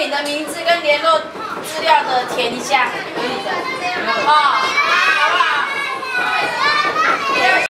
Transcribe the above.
你的名字跟联络资料的填一下，可以的。哦。